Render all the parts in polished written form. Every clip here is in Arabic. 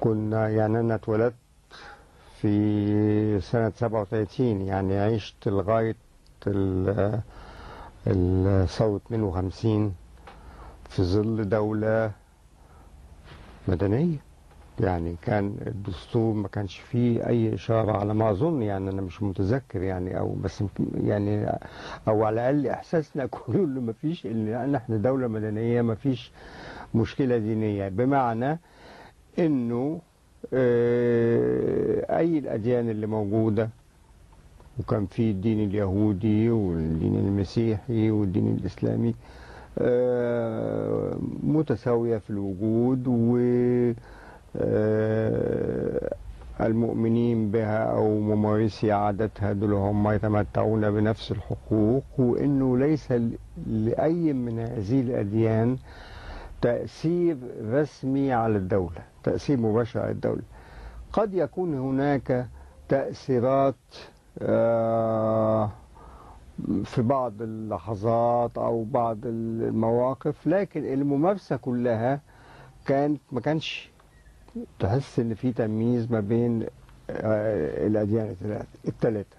كنا يعني أنا اتولدت في سنة 37، يعني عشت لغاية ثورة 52 في ظل دولة مدنية. يعني كان الدستور ما كانش فيه أي إشارة على ما أظن، يعني أنا مش متذكر يعني، أو بس يعني أو على الأقل إحساسنا كله إنه ما فيش، إن إحنا دولة مدنية ما فيش مشكلة دينية، بمعنى إنه أي الأديان اللي موجودة، وكان في الدين اليهودي والدين المسيحي والدين الإسلامي متساوية في الوجود، و المؤمنين بها أو ممارسي عادتها دول هم يتمتعون بنفس الحقوق، وإنه ليس لأي من هذه الأديان تأثير رسمي على الدولة، تأثير مباشر على الدولة. قد يكون هناك تأثيرات في بعض اللحظات أو بعض المواقف، لكن الممارسة كلها ما كانش تحس إن في تمييز ما بين الأديان الثلاثة.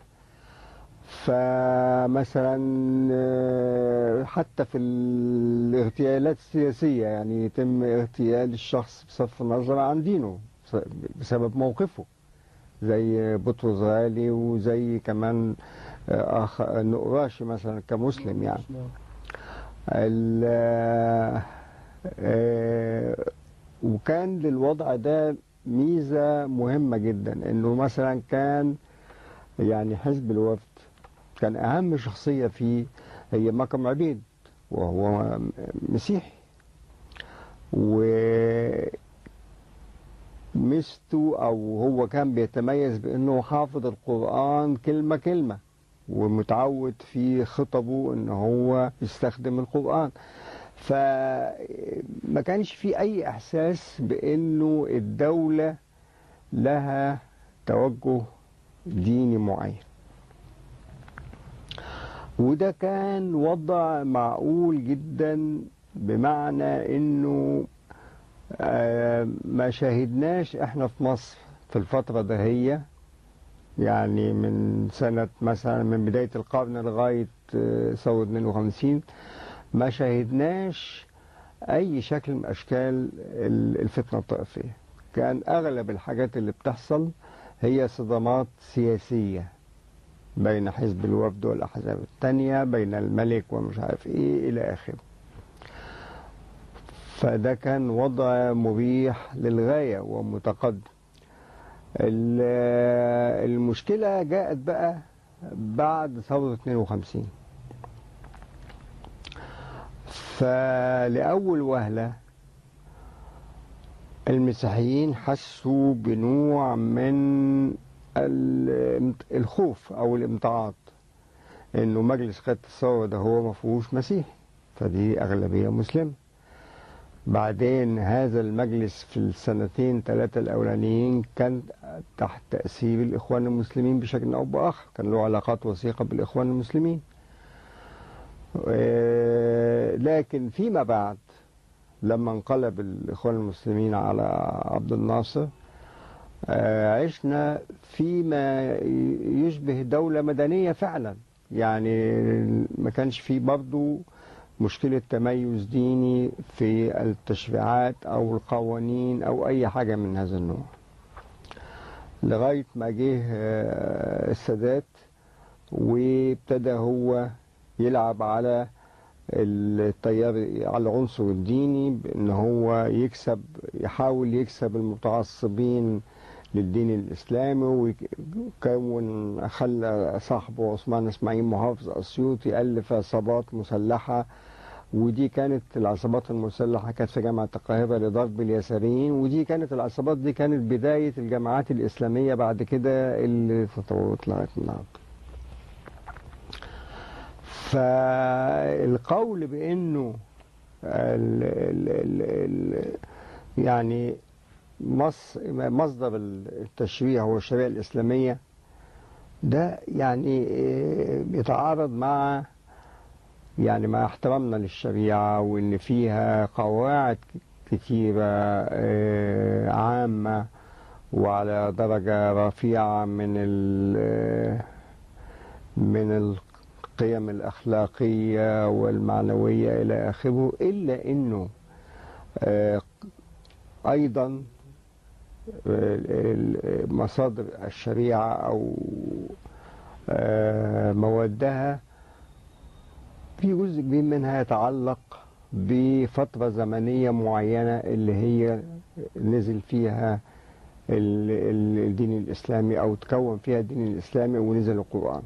فمثلا حتى في الاغتيالات السياسية، يعني يتم اغتيال الشخص بصرف النظر عن دينه بسبب موقفه، زي بطرس غالي، وزي كمان أخ نقراشي مثلا كمسلم يعني. وكان للوضع ده ميزة مهمة جدا، انه مثلا كان يعني حزب الوفد كان اهم شخصية فيه هي مكرم عبيد، وهو مسيحي، وميزته او هو كان بيتميز بانه حافظ القرآن كلمة كلمة، ومتعود في خطبه ان هو يستخدم القرآن. فما كانش في اي احساس بانه الدولة لها توجه ديني معين، وده كان وضع معقول جدا، بمعنى انه ما شاهدناش احنا في مصر في الفترة دهية، يعني من سنة مثلا من بداية القرن لغاية ثورة 52 ما شاهدناش أي شكل من أشكال الفتنة الطائفية. كان أغلب الحاجات اللي بتحصل هي صدامات سياسية بين حزب الوفد والأحزاب التانية، بين الملك ومش عارف إيه إلى آخره. فده كان وضع مريح للغاية ومتقدم. المشكلة جاءت بقى بعد ثورة 52. فلأول وهلة المسيحيين حسوا بنوع من الخوف أو الامتعاض، إنه مجلس قيادة الثورة ده هو ما فيهوش مسيحي، فدي أغلبية مسلمة. بعدين هذا المجلس في السنتين ثلاثة الأولانيين كان تحت تأثير الإخوان المسلمين بشكل أو بآخر، كان له علاقات وثيقة بالإخوان المسلمين. لكن فيما بعد لما انقلب الإخوان المسلمين على عبد الناصر، عشنا فيما يشبه دولة مدنية فعلا، يعني ما كانش فيه برضو مشكلة تميز ديني في التشريعات أو القوانين أو أي حاجة من هذا النوع، لغاية ما جه السادات وابتدى هو يلعب على التيار، على العنصر الديني، بأن هو يحاول يكسب المتعصبين للدين الإسلامي، خلى صاحبه عثمان إسماعيل محافظ أسيوطي ألف عصابات مسلحة، ودي كانت العصابات المسلحة كانت في جامعة القاهرة لضرب اليساريين، ودي كانت العصابات دي كانت بداية الجماعات الإسلامية بعد كده اللي تطورت لغاية النهارده. فالقول بأنه يعني مصدر التشريع هو الشريعة الإسلامية، ده يعني بيتعارض مع مع احترامنا للشريعة، وإن فيها قواعد كتيرة عامة وعلى درجة رفيعة من القيم الأخلاقية والمعنوية إلى آخره، إلا أنه أيضا مصادر الشريعة أو موادها في جزء كبير منها يتعلق بفترة زمنية معينة اللي هي نزل فيها الدين الإسلامي أو تكون فيها الدين الإسلامي ونزل القرآن.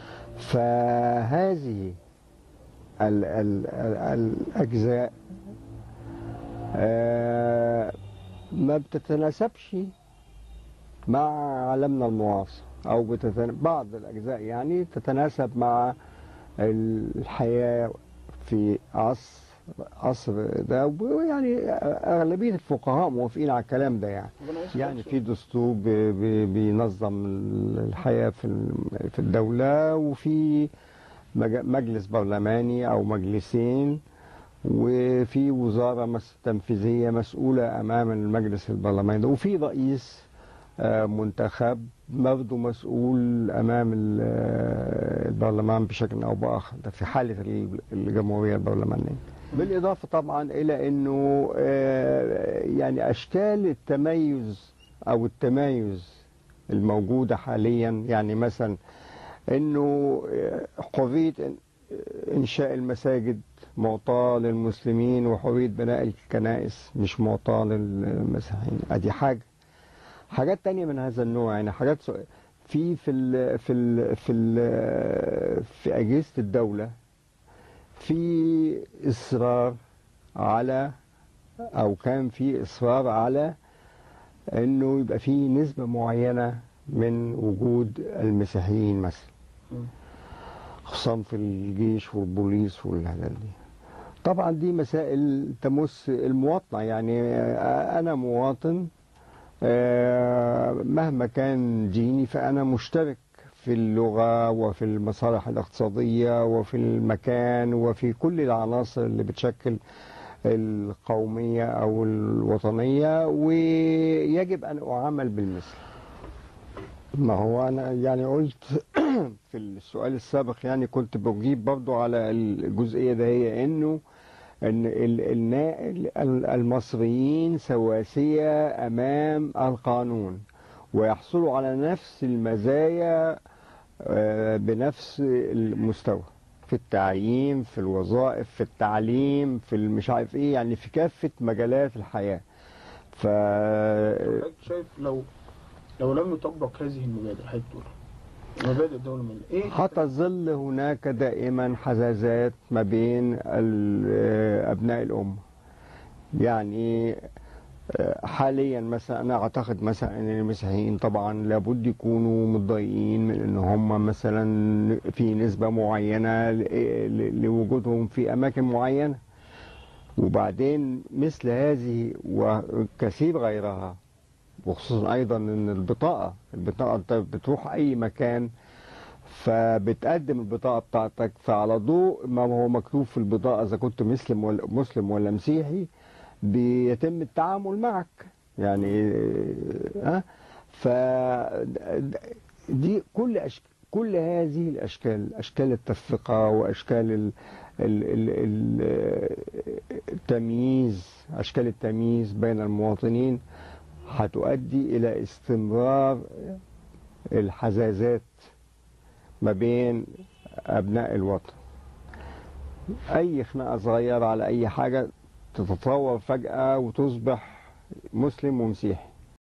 فهذه الأجزاء ما بتتناسبش مع عالمنا المعاصر، أو بعض الأجزاء يعني تتناسب مع الحياة في عصر ده، ويعني أغلبية الفقهاء موافقين على الكلام ده. يعني في دستور بينظم الحياة في الدولة، وفي مجلس برلماني أو مجلسين، وفي وزارة تنفيذية مسؤولة أمام المجلس البرلماني، وفي رئيس منتخب برضه مسؤول أمام البرلمان بشكل أو بآخر، ده في حالة الجمهورية البرلمانية. بالإضافة طبعا إلى أنه يعني أشكال التميز أو التمايز الموجودة حاليا، يعني مثلا أنه حرية إنشاء المساجد معطاة للمسلمين، وحرية بناء الكنائس مش معطاة للمسيحيين. أدي حاجات تانية من هذا النوع، يعني حاجات في أجهزة الدولة في إصرار على، أو كان في إصرار على إنه يبقى في نسبة معينة من وجود المسيحيين مثلا، خصوصا في الجيش والبوليس والحاجات دي. طبعا دي مسائل تمس المواطنة، يعني أنا مواطن مهما كان ديني فأنا مشترك في اللغة وفي المصالح الاقتصادية وفي المكان وفي كل العناصر اللي بتشكل القومية أو الوطنية، ويجب أن أعامل بالمثل. ما هو أنا يعني قلت في السؤال السابق، يعني كنت بجيب برضو على الجزئية ده، هي إنه أن المصريين سواسية أمام القانون، ويحصلوا على نفس المزايا بنفس المستوى في التعيين، في الوظائف، في التعليم، في مش عارف ايه، يعني في كافة مجالات الحياة. شايف لو لم يطبق هذه المبادئ، هتقول مبادئ الدولة من ايه؟ هتظل هناك دائما حزازات ما بين أبناء الأمة. يعني حاليا مثلا أنا أعتقد مثلا أن المسيحيين طبعا لابد يكونوا متضايقين من أن هم مثلا في نسبة معينة لوجودهم في أماكن معينة، وبعدين مثل هذه وكثير غيرها، وخصوصا أيضا أن البطاقة أنت بتروح أي مكان فبتقدم البطاقة بتاعتك، فعلى ضوء ما هو مكتوب في البطاقة إذا كنت مسلم ولا مسيحي بيتم التعامل معك. يعني ف دي كل هذه الأشكال، أشكال التفرقة وأشكال التمييز، أشكال التمييز بين المواطنين هتؤدي إلى استمرار الحزازات ما بين أبناء الوطن. أي خناقة صغيرة على أي حاجة تتطور فجأة وتصبح مسلم ومسيحي.